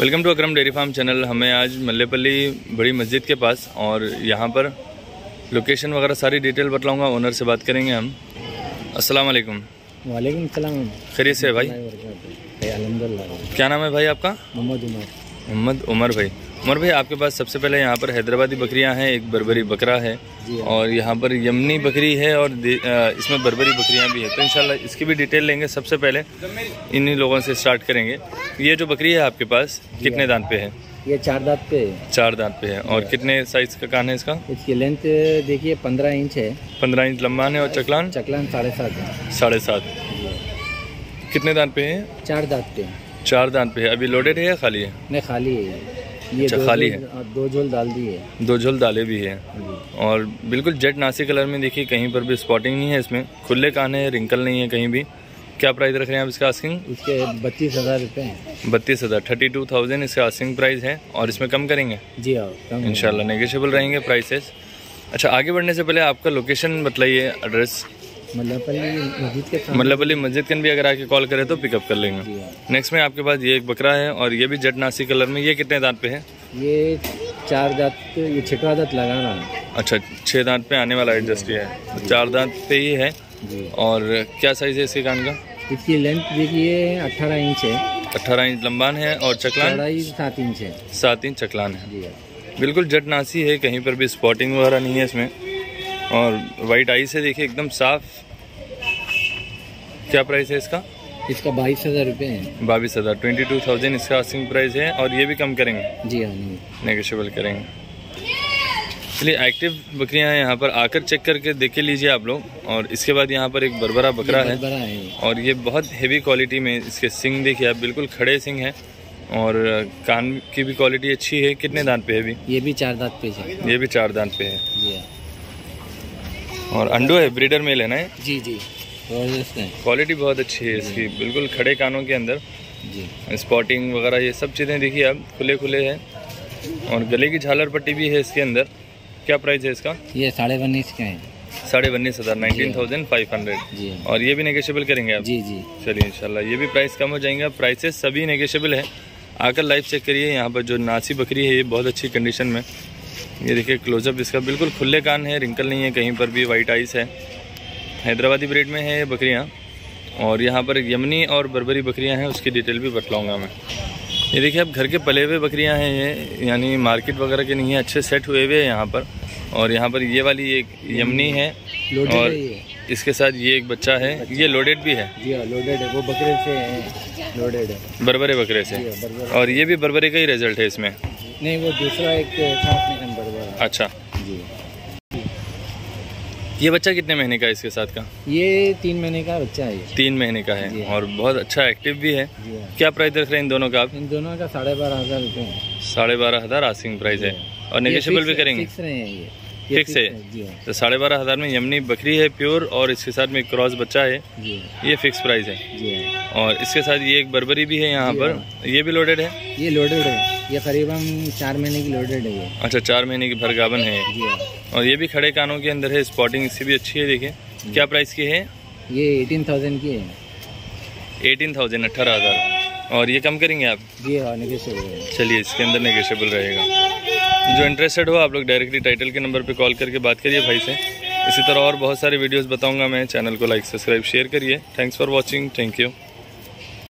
Welcome to Akram dairy farm channel. हमें आज मल्लेपल्ली बड़ी मस्जिद के पास और यहाँ पर लोकेशन वगैरह सारी डिटेल बतलाऊंगा, ओनर से बात करेंगे हम। अस्सलाम वालेकुम। वालेकुम सलाम। खैरियत से है भाई? अल्हम्दुलिल्लाह। क्या नाम है भाई आपका? मोहम्मद उमर भाई। उमर भाई, आपके पास सबसे पहले यहाँ पर हैदराबादी बकरियाँ हैं, एक बर्बरी बकरा है और यहाँ पर यमनी बकरी है और इसमें बर्बरी बकरियाँ भी है। तो इंशाल्लाह इसकी भी डिटेल लेंगे। सबसे पहले इन्हीं लोगों से स्टार्ट करेंगे। ये जो बकरी है आपके पास कितने दांत पे है? ये 4 दांत पे है। 4 दांत पे है। और कितने साइज का कान है इसका? इसकी लेंथ देखिए 15 इंच है। 15 इंच लंबान है। और चकलान 7.5 है। 7.5। कितने दांत पे है? 4 दांत पे। 4 दांत पे है। अभी लोडेड है या खाली है? नहीं, खाली है ये। अच्छा, खाली है। 2 झोल डाल दी है। 2 झोल डाले भी है। और बिल्कुल जेट नासी कलर में देखिए, कहीं पर भी स्पॉटिंग नहीं है इसमें। खुले कान है, रिंकल नहीं है कहीं भी। क्या प्राइस रख रहे हैं आप इसका आस्किंग? इसके 32,000 रुपये हैं। 32,000 32,000 इसका आस्किंग प्राइस है। और इसमें कम करेंगे? जी हाँ, इंशाल्लाह नेगोशिएबल रहेंगे प्राइसेस। अच्छा, आगे बढ़ने से पहले आपका लोकेशन बताइए, एड्रेस। मल्लेपल्ली मस्जिद के भी अगर आके कॉल करें तो पिकअप कर लेंगे। नेक्स्ट में आपके पास ये एक बकरा है और ये भी जेट नासी कलर में। ये कितने दांत पे है? ये 4 दांत, ये 6वां दांत लगाना है। अच्छा, 6 दांत पे आने वाला है, जस्ट ये है। 4 दांत पे ही है। और क्या साइज है इसके कान का? इसकी लेंथ देखिए 18 इंच है। 18 इंच लंबान है। और चकलान 7 इंच है। 7 इंच चकलान है। बिल्कुल जेट नासी है, कहीं पर भी स्पॉटिंग वगैरह नहीं है इसमें। और वाइट आई से देखिए एकदम साफ। क्या प्राइस है इसका? इसका 22,000 रुपये है। 22,000 22,000 इसका आस्किंग प्राइस है। और ये भी कम करेंगे? जी हाँ, नेगोशिएबल करेंगे। चलिए, एक्टिव बकरियां हैं यहाँ पर, आकर चेक करके देख लीजिए आप लोग। और इसके बाद यहाँ पर एक बरबरा बकरा है और ये बहुत हेवी क्वालिटी में। इसके सिंग देखिए आप, बिल्कुल खड़े सिंग हैं। और कान की भी क्वालिटी अच्छी है। कितने दांत पे है अभी? ये भी 4 दांत पे है। ये भी 4 दांत पे है। जी हाँ। और अंडो है, ब्रीडर मेल है ना? जी जी, क्वालिटी बहुत अच्छी है इसकी, बिल्कुल खड़े कानों के अंदर जी। स्पॉटिंग वगैरह ये सब चीज़ें देखिए आप, खुले खुले हैं। और गले की झालर पट्टी भी है इसके अंदर। क्या प्राइस है इसका? ये 19.5 का है। 19,500 19,500 जी। और ये भी नेगोशिएबल करेंगे आप? जी जी। चलिए, इंशाल्लाह ये भी प्राइस कम हो जाएंगे। प्राइसेस सभी नेगोशिएबल है। आकर लाइव चेक करिए। यहाँ पर जो नासी बकरी है ये बहुत अच्छी कंडीशन में। ये देखिए क्लोजअप इसका, बिल्कुल खुले कान है, रिंकल नहीं है कहीं पर भी, वाइट आइस है। हैदराबादी ब्रीड में है ये बकरियाँ। और यहाँ पर यमनी और बर्बरी बकरियाँ हैं, उसकी डिटेल भी बतलाऊँगा मैं। ये देखिए अब घर के पले हुए बकरियाँ हैं ये, यानी मार्केट वगैरह के नहीं है, अच्छे सेट हुए हुए हैं यहाँ पर। और यहाँ पर ये वाली एक यमनी है और इसके साथ ये एक बच्चा है। ये लोडेड भी है? जी हाँ, लोडेड है। वो बकरे से है, लोडेड है, बर्बरे बकरे से। और ये भी बर्बरे का ही रिजल्ट है इसमें? नहीं, वो दूसरा एक था बर्बरा। अच्छा जी। ये बच्चा कितने महीने का है इसके साथ का? ये 3 महीने का बच्चा है। 3 महीने का है और बहुत अच्छा एक्टिव भी है। क्या प्राइस रख रहे हैं इन दोनों का आप? इन दोनों का 12,500 रुपये। 12,500 आस्किंग प्राइस है। और नेगोशिएबल भी करेंगे? फिक्स रहे हैं ये। फिक्स है। तो 12,500 में यमनी बकरी है प्योर और इसके साथ में क्रॉस बच्चा है। ये फिक्स प्राइस है। और इसके साथ ये एक बर्बरी भी है यहाँ पर। ये भी लोडेड है? ये लोडेड है। ये करीबन 4 महीने की लोडेड है ये। अच्छा, 4 महीने की भरगाबन है। और ये भी खड़े कानों के अंदर है, स्पॉटिंग इसकी भी अच्छी है। देखिए क्या प्राइस की है? ये 18,000 की है। 18,000 18,000। और ये कम करेंगे आप? जी हाँ, नेगोशिएबल। चलिए, इसके अंदर नेगोशिएबल रहेगा। जो इंटरेस्टेड हो आप लोग डायरेक्टली टाइटल के नंबर पे कॉल करके बात करिए भाई से। इसी तरह और बहुत सारे वीडियोस बताऊंगा मैं। चैनल को लाइक, सब्सक्राइब, शेयर करिए। Thanks for watching. Thank you.